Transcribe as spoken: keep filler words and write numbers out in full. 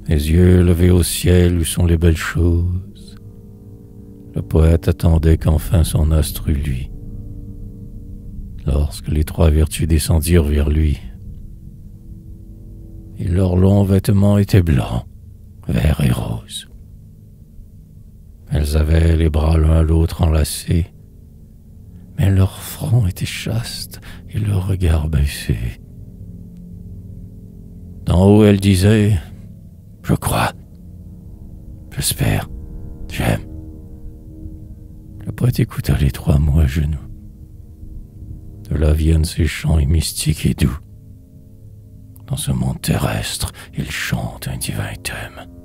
Les yeux levés au ciel, où sont les belles choses? Le poète attendait qu'enfin son astre eût lui. Lorsque les trois vertus descendirent vers lui, et leurs longs vêtements étaient blancs, verts et roses. Elles avaient les bras l'un à l'autre enlacés, mais leur front était chaste et leur regard baissé. D'en haut, elles disaient « Je crois, j'espère, j'aime ». Le poète écouta les trois mots à genoux. De là viennent ces chants mystiques et doux. Dans ce monde terrestre, il chante un divin thème.